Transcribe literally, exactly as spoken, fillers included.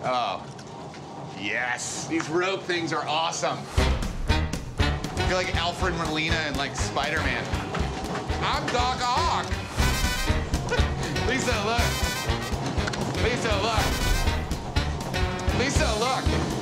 Oh. Yes. These rope things are awesome. I feel like Alfred Molina and like Spider-Man. I'm Doc Ock. Lisa, look. Lisa, look. Lisa, look.